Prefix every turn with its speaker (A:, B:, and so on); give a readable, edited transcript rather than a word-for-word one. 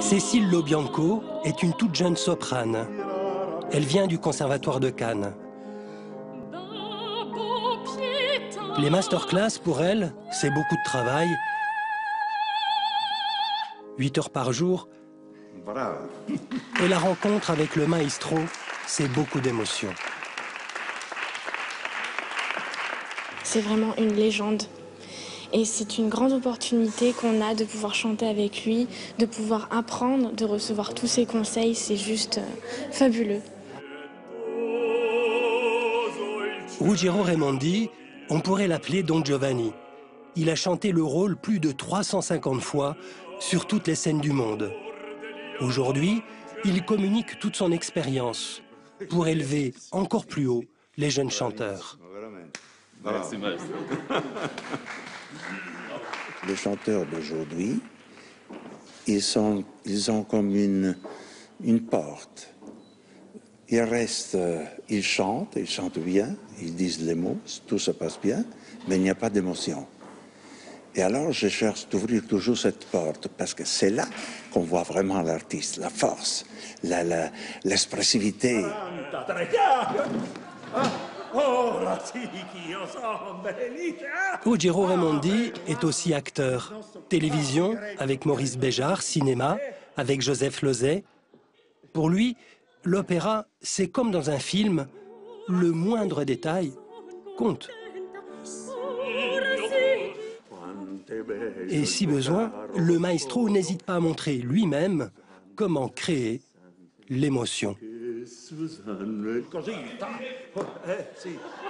A: Cécile Lobianco est une toute jeune soprane. Elle vient du Conservatoire de Cannes. Les masterclass, pour elle, c'est beaucoup de travail. 8 heures par jour. Et la rencontre avec le maestro, c'est beaucoup d'émotions.
B: C'est vraiment une légende. Et c'est une grande opportunité qu'on a de pouvoir chanter avec lui, de pouvoir apprendre, de recevoir tous ses conseils. C'est juste fabuleux.
A: Ruggiero Raimondi, on pourrait l'appeler Don Giovanni. Il a chanté le rôle plus de 350 fois sur toutes les scènes du monde. Aujourd'hui, il communique toute son expérience pour élever encore plus haut les jeunes chanteurs.
C: Merci, maestro.
D: Les chanteurs d'aujourd'hui, ils ont comme une porte. Ils chantent bien, ils disent les mots, tout se passe bien, mais il n'y a pas d'émotion. Et alors, je cherche d'ouvrir toujours cette porte, parce que c'est là qu'on voit vraiment l'artiste, la force, l'expressivité.
A: Ruggiero Raimondi est aussi acteur. Télévision avec Maurice Béjart, cinéma avec Joseph Losey. Pour lui, l'opéra, c'est comme dans un film, le moindre détail compte. Et si besoin, le maestro n'hésite pas à montrer lui-même comment créer l'émotion.
E: Così,